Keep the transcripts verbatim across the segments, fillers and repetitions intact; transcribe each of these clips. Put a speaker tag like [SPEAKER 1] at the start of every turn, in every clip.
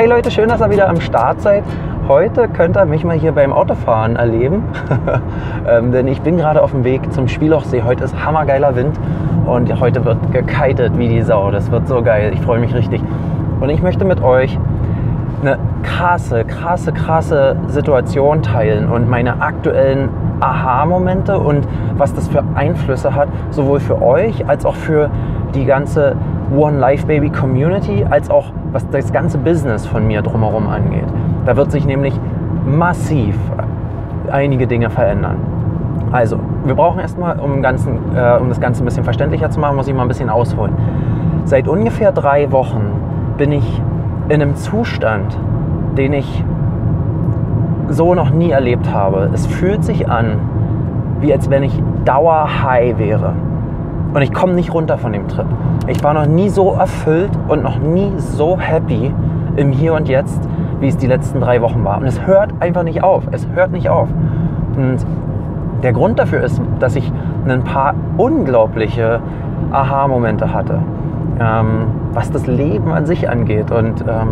[SPEAKER 1] Hey Leute, schön, dass ihr wieder am Start seid. Heute könnt ihr mich mal hier beim Autofahren erleben, ähm, denn ich bin gerade auf dem Weg zum Schwielochsee. Heute ist hammergeiler Wind und heute wird gekitet wie die Sau. Das wird so geil, ich freue mich richtig. Und ich möchte mit euch eine krasse, krasse, krasse Situation teilen und meine aktuellen Aha-Momente und was das für Einflüsse hat, sowohl für euch als auch für die ganze One Life Baby Community, als auch was das ganze Business von mir drumherum angeht. Da wird sich nämlich massiv einige Dinge verändern. Also, wir brauchen erstmal, um, ganzen, äh, um das Ganze ein bisschen verständlicher zu machen, muss ich mal ein bisschen ausholen. Seit ungefähr drei Wochen bin ich in einem Zustand, den ich so noch nie erlebt habe. Es fühlt sich an, wie als wenn ich dauerhigh wäre. Und ich komme nicht runter von dem Trip. Ich war noch nie so erfüllt und noch nie so happy im Hier und Jetzt, wie es die letzten drei Wochen war. Und es hört einfach nicht auf. Es hört nicht auf. Und der Grund dafür ist, dass ich ein paar unglaubliche Aha-Momente hatte, ähm, was das Leben an sich angeht. Und ähm,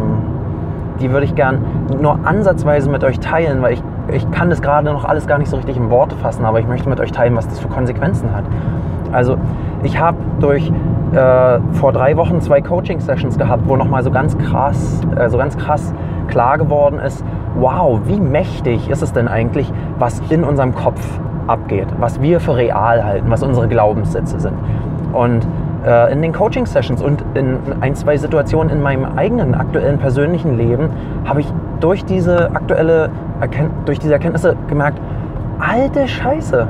[SPEAKER 1] die würde ich gern nur ansatzweise mit euch teilen, weil ich, ich kann das gerade noch alles gar nicht so richtig in Worte fassen, aber ich möchte mit euch teilen, was das für Konsequenzen hat. Also ich habe durch äh, vor drei Wochen zwei Coaching-Sessions gehabt, wo nochmal so ganz krass, äh, so ganz krass klar geworden ist, wow, wie mächtig ist es denn eigentlich, was in unserem Kopf abgeht, was wir für real halten, was unsere Glaubenssätze sind. Und äh, in den Coaching-Sessions und in ein, zwei Situationen in meinem eigenen aktuellen persönlichen Leben habe ich durch diese aktuelle Erkennt- durch diese Erkenntnisse gemerkt, alte Scheiße,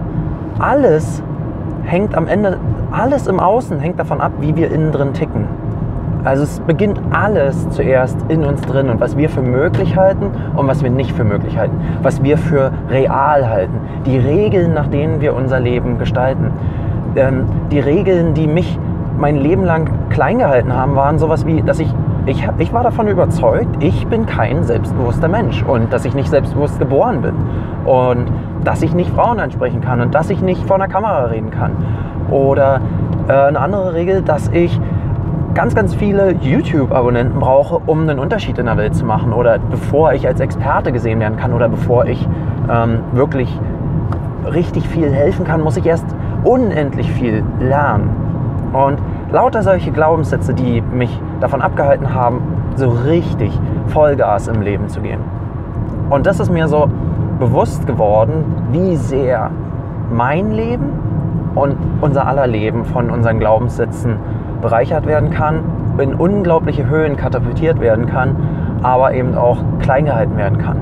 [SPEAKER 1] alles hängt am Ende, alles im Außen hängt davon ab, wie wir innen drin ticken. Also es beginnt alles zuerst in uns drin und was wir für möglich halten und was wir nicht für möglich halten, was wir für real halten, die Regeln, nach denen wir unser Leben gestalten. Ähm, die Regeln, die mich mein Leben lang klein gehalten haben, waren sowas wie, dass ich, ich, ich war davon überzeugt, ich bin kein selbstbewusster Mensch und dass ich nicht selbstbewusst geboren bin und dass ich nicht Frauen ansprechen kann und dass ich nicht vor einer Kamera reden kann. Oder äh, eine andere Regel, dass ich ganz, ganz viele YouTube-Abonnenten brauche, um einen Unterschied in der Welt zu machen oder bevor ich als Experte gesehen werden kann oder bevor ich ähm, wirklich richtig viel helfen kann, muss ich erst unendlich viel lernen. Und lauter solche Glaubenssätze, die mich davon abgehalten haben, so richtig Vollgas im Leben zu gehen. Und das ist mir so bewusst geworden, wie sehr mein Leben und unser aller Leben von unseren Glaubenssätzen bereichert werden kann, in unglaubliche Höhen katapultiert werden kann, aber eben auch klein gehalten werden kann.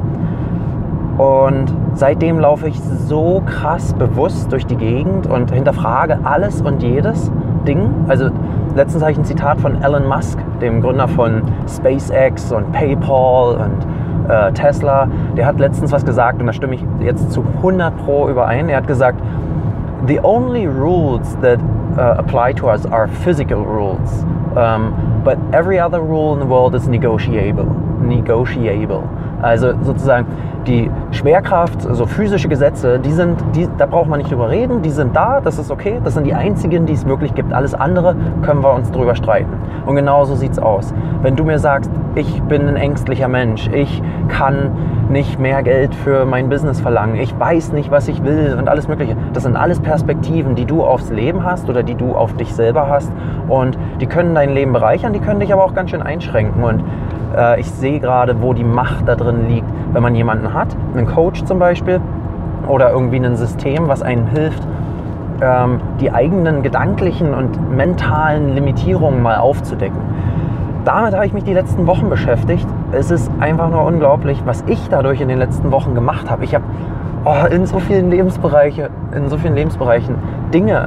[SPEAKER 1] Und seitdem laufe ich so krass bewusst durch die Gegend und hinterfrage alles und jedes Ding. Also letztens habe ich ein Zitat von Elon Musk, dem Gründer von SpaceX und PayPal und äh, Tesla. Der hat letztens was gesagt und da stimme ich jetzt zu hundert Pro überein. Er hat gesagt, the only rules that uh, apply to us are physical rules, um, but every other rule in the world is negotiable. Negotiable. Also sozusagen die Schwerkraft, also physische Gesetze, die sind, die, da braucht man nicht drüber reden, die sind da, das ist okay, das sind die einzigen, die es wirklich gibt. Alles andere können wir uns drüber streiten. Und genau so sieht es aus. Wenn du mir sagst, ich bin ein ängstlicher Mensch, ich kann nicht mehr Geld für mein Business verlangen, ich weiß nicht, was ich will und alles Mögliche. Das sind alles Perspektiven, die du aufs Leben hast oder die du auf dich selber hast und die können dein Leben bereichern, die können dich aber auch ganz schön einschränken und äh, ich sehe gerade, wo die Macht da drin liegt, wenn man jemanden hat, einen Coach zum Beispiel oder irgendwie ein System, was einem hilft, ähm, die eigenen gedanklichen und mentalen Limitierungen mal aufzudecken. Damit habe ich mich die letzten Wochen beschäftigt. Es ist einfach nur unglaublich, was ich dadurch in den letzten Wochen gemacht habe. Ich habe oh, in so vielen Lebensbereiche, in so vielen Lebensbereichen Dinge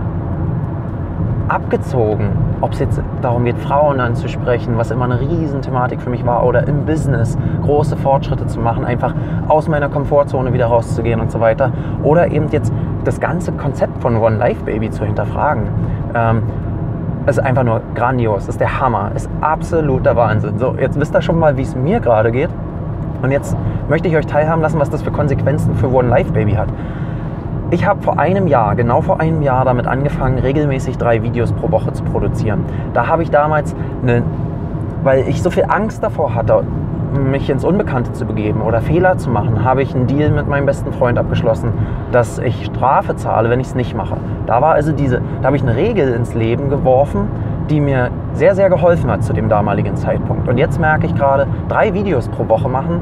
[SPEAKER 1] abgezogen. Ob es jetzt darum geht, Frauen anzusprechen, was immer eine Riesenthematik für mich war, oder im Business große Fortschritte zu machen, einfach aus meiner Komfortzone wieder rauszugehen und so weiter. Oder eben jetzt das ganze Konzept von One Life Baby zu hinterfragen. Ähm, Es ist einfach nur grandios, es ist der Hammer, es ist absoluter Wahnsinn. So, jetzt wisst ihr schon mal, wie es mir gerade geht. Und jetzt möchte ich euch teilhaben lassen, was das für Konsequenzen für One Life Baby hat. Ich habe vor einem Jahr, genau vor einem Jahr damit angefangen, regelmäßig drei Videos pro Woche zu produzieren. Da habe ich damals, eine, weil ich so viel Angst davor hatte, mich ins Unbekannte zu begeben oder Fehler zu machen, habe ich einen Deal mit meinem besten Freund abgeschlossen, dass ich Strafe zahle, wenn ich es nicht mache. Da war also diese, da habe ich eine Regel ins Leben geworfen, die mir sehr, sehr geholfen hat zu dem damaligen Zeitpunkt. Und jetzt merke ich gerade, drei Videos pro Woche machen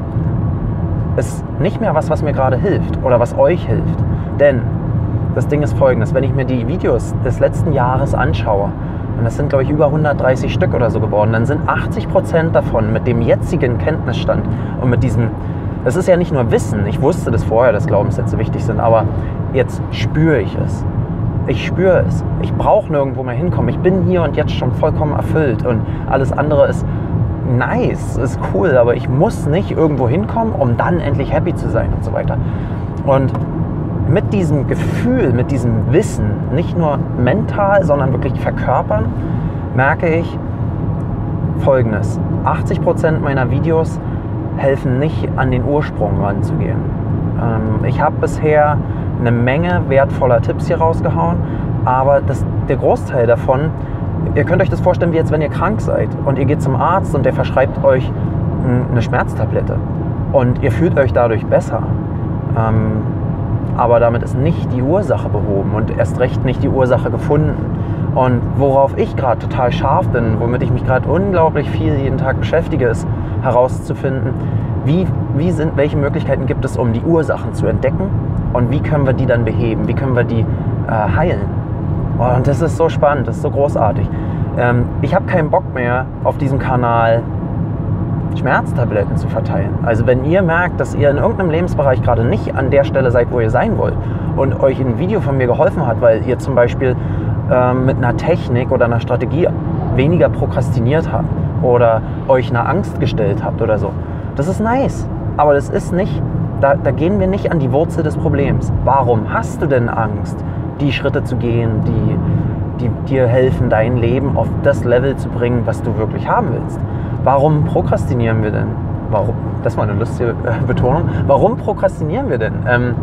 [SPEAKER 1] ist nicht mehr was, was mir gerade hilft oder was euch hilft. Denn das Ding ist folgendes, wenn ich mir die Videos des letzten Jahres anschaue, und das sind, glaube ich, über hundertdreißig Stück oder so geworden, dann sind achtzig Prozent davon mit dem jetzigen Kenntnisstand und mit diesem, das ist ja nicht nur Wissen, ich wusste das vorher, dass Glaubenssätze wichtig sind, aber jetzt spüre ich es. Ich spüre es. Ich brauche nirgendwo mehr hinkommen. Ich bin hier und jetzt schon vollkommen erfüllt und alles andere ist nice, ist cool, aber ich muss nicht irgendwo hinkommen, um dann endlich happy zu sein und so weiter. Und mit diesem Gefühl, mit diesem Wissen, nicht nur mental, sondern wirklich verkörpern, merke ich Folgendes. achtzig Prozent meiner Videos helfen nicht, an den Ursprung ranzugehen. Ähm, ich habe bisher eine Menge wertvoller Tipps hier rausgehauen, aber das, der Großteil davon, ihr könnt euch das vorstellen, wie jetzt, wenn ihr krank seid und ihr geht zum Arzt und der verschreibt euch eine Schmerztablette und ihr fühlt euch dadurch besser. Ähm, aber damit ist nicht die Ursache behoben und erst recht nicht die Ursache gefunden. Und worauf ich gerade total scharf bin, womit ich mich gerade unglaublich viel jeden Tag beschäftige, ist herauszufinden, wie, wie sind, welche Möglichkeiten gibt es, um die Ursachen zu entdecken und wie können wir die dann beheben, wie können wir die äh, heilen. Und das ist so spannend, das ist so großartig. Ähm, ich habe keinen Bock mehr auf diesem Kanal Schmerztabletten zu verteilen. Also wenn ihr merkt, dass ihr in irgendeinem Lebensbereich gerade nicht an der Stelle seid, wo ihr sein wollt und euch ein Video von mir geholfen hat, weil ihr zum Beispiel ähm, mit einer Technik oder einer Strategie weniger prokrastiniert habt oder euch einer Angst gestellt habt oder so, das ist nice. Aber das ist nicht, da, da gehen wir nicht an die Wurzel des Problems. Warum hast du denn Angst, die Schritte zu gehen, die, die dir helfen, dein Leben auf das Level zu bringen, was du wirklich haben willst? Warum prokrastinieren wir denn? Warum? Das war eine lustige äh, Betonung. Warum prokrastinieren wir denn? Ähm,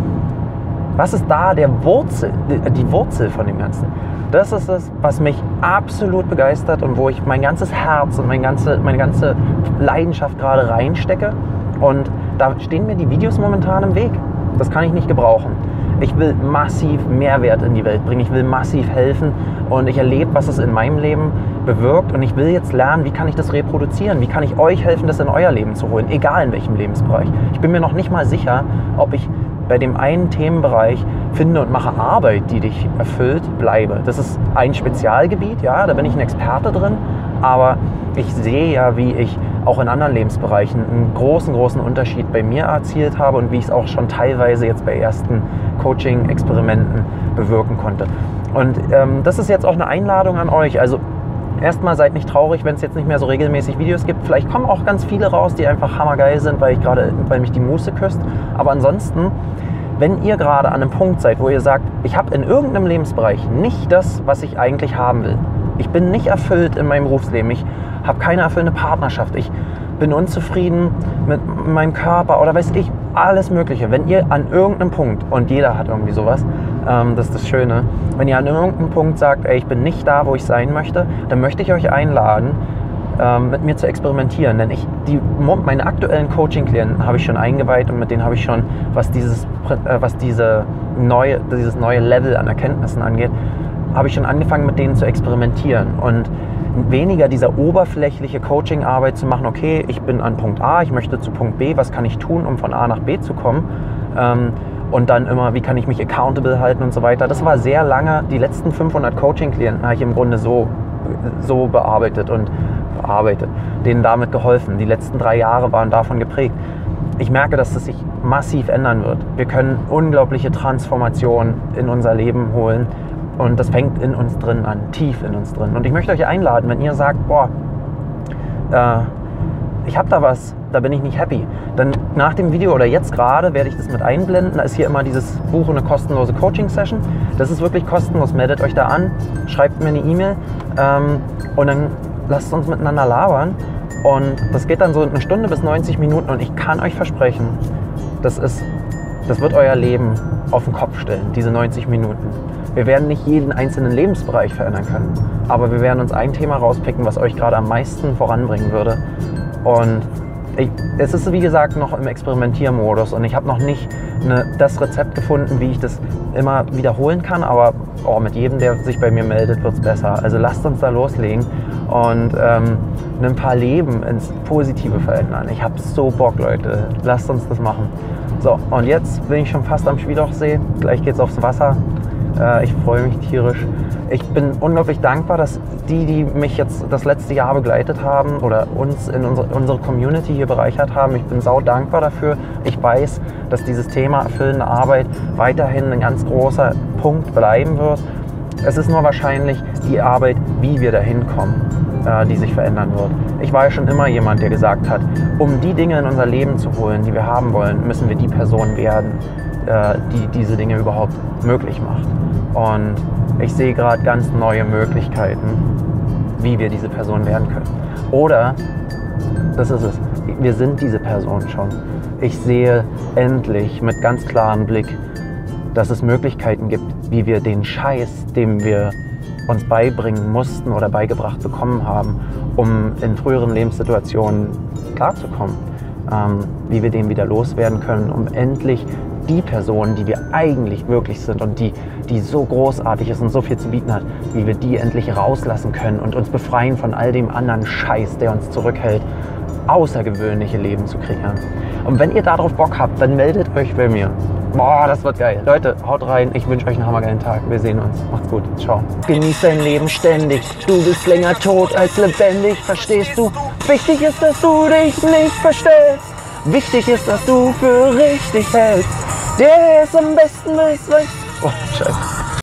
[SPEAKER 1] was ist da der Wurzel, die, die Wurzel von dem Ganzen? Das ist es, was mich absolut begeistert und wo ich mein ganzes Herz und mein ganze, meine ganze Leidenschaft gerade reinstecke. Und da stehen mir die Videos momentan im Weg. Das kann ich nicht gebrauchen. Ich will massiv Mehrwert in die Welt bringen. Ich will massiv helfen und ich erlebe, was es in meinem Leben bewirkt. Und ich will jetzt lernen, wie kann ich das reproduzieren? Wie kann ich euch helfen, das in euer Leben zu holen? Egal in welchem Lebensbereich. Ich bin mir noch nicht mal sicher, ob ich bei dem einen Themenbereich finde und mache Arbeit, die dich erfüllt, bleibe. Das ist ein Spezialgebiet, ja, da bin ich ein Experte drin. Aber ich sehe ja, wie ich auch in anderen Lebensbereichen einen großen, großen Unterschied bei mir erzielt habe und wie ich es auch schon teilweise jetzt bei ersten Coaching-Experimenten bewirken konnte. Und ähm, das ist jetzt auch eine Einladung an euch. Also erstmal seid nicht traurig, wenn es jetzt nicht mehr so regelmäßig Videos gibt. Vielleicht kommen auch ganz viele raus, die einfach hammergeil sind, weil ich gerade, weil mich die Muße küsst. Aber ansonsten, wenn ihr gerade an einem Punkt seid, wo ihr sagt, ich habe in irgendeinem Lebensbereich nicht das, was ich eigentlich haben will. Ich bin nicht erfüllt in meinem Berufsleben. Ich habe keine erfüllende Partnerschaft. Ich bin unzufrieden mit meinem Körper oder weiß ich, alles Mögliche. Wenn ihr an irgendeinem Punkt, und jeder hat irgendwie sowas, ähm, das ist das Schöne, wenn ihr an irgendeinem Punkt sagt, ey, ich bin nicht da, wo ich sein möchte, dann möchte ich euch einladen, ähm, mit mir zu experimentieren. Denn ich, die, meine aktuellen Coaching-Klienten habe ich schon eingeweiht und mit denen habe ich schon, was dieses, äh, was diese neue, dieses neue Level an Erkenntnissen angeht, habe ich schon angefangen, mit denen zu experimentieren und weniger dieser oberflächliche Coaching-Arbeit zu machen, okay, ich bin an Punkt A, ich möchte zu Punkt B, was kann ich tun, um von A nach B zu kommen, ähm, und dann immer, wie kann ich mich accountable halten und so weiter. Das war sehr lange, die letzten fünfhundert Coaching-Klienten habe ich im Grunde so, so bearbeitet und bearbeitet, denen damit geholfen. Die letzten drei Jahre waren davon geprägt. Ich merke, dass das sich massiv ändern wird. Wir können unglaubliche Transformationen in unser Leben holen. Und das fängt in uns drin an, tief in uns drin. Und ich möchte euch einladen, wenn ihr sagt, boah, äh, ich habe da was, da bin ich nicht happy. Dann nach dem Video oder jetzt gerade werde ich das mit einblenden. Da ist hier immer dieses Buch und eine kostenlose Coaching-Session. Das ist wirklich kostenlos. Meldet euch da an, schreibt mir eine E-Mail ähm, und dann lasst uns miteinander labern. Und das geht dann so eine Stunde bis neunzig Minuten und ich kann euch versprechen, das ist, das wird euer Leben auf den Kopf stellen, diese neunzig Minuten. Wir werden nicht jeden einzelnen Lebensbereich verändern können, aber wir werden uns ein Thema rauspicken, was euch gerade am meisten voranbringen würde. Und ich, es ist wie gesagt noch im Experimentiermodus und ich habe noch nicht eine, das Rezept gefunden, wie ich das immer wiederholen kann, aber oh, mit jedem, der sich bei mir meldet, wird es besser. Also lasst uns da loslegen und ähm, ein paar Leben ins Positive verändern. Ich habe so Bock, Leute. Lasst uns das machen. So, und jetzt bin ich schon fast am Schwiedlochsee. Gleich geht's aufs Wasser. Äh, ich freue mich tierisch. Ich bin unglaublich dankbar, dass die, die mich jetzt das letzte Jahr begleitet haben oder uns in unsere, unsere Community hier bereichert haben, ich bin sau dankbar dafür. Ich weiß, dass dieses Thema erfüllende Arbeit weiterhin ein ganz großer Punkt bleiben wird. Es ist nur wahrscheinlich die Arbeit, wie wir dahin kommen, äh, die sich verändern wird. Ich war ja schon immer jemand, der gesagt hat, um die Dinge in unser Leben zu holen, die wir haben wollen, müssen wir die Person werden, äh, die diese Dinge überhaupt möglich macht. Und ich sehe gerade ganz neue Möglichkeiten, wie wir diese Person werden können. Oder, das ist es, wir sind diese Person schon. Ich sehe endlich mit ganz klarem Blick, dass es Möglichkeiten gibt, wie wir den Scheiß, den wir uns beibringen mussten oder beigebracht bekommen haben, um in früheren Lebenssituationen klarzukommen, ähm, wie wir den wieder loswerden können, um endlich die Person, die wir eigentlich wirklich sind und die, die so großartig ist und so viel zu bieten hat, wie wir die endlich rauslassen können und uns befreien von all dem anderen Scheiß, der uns zurückhält, außergewöhnliche Leben zu kreieren. Und wenn ihr darauf Bock habt, dann meldet euch bei mir. Boah, das wird geil. Leute, haut rein. Ich wünsche euch einen hammergeilen Tag. Wir sehen uns. Macht's gut. Ciao. Genieß dein Leben ständig. Du bist länger tot als lebendig. Verstehst du? Wichtig ist, dass du dich nicht verstellst. Wichtig ist, dass du für richtig hältst. Der es am besten weiß, weiß. Oh, scheiße.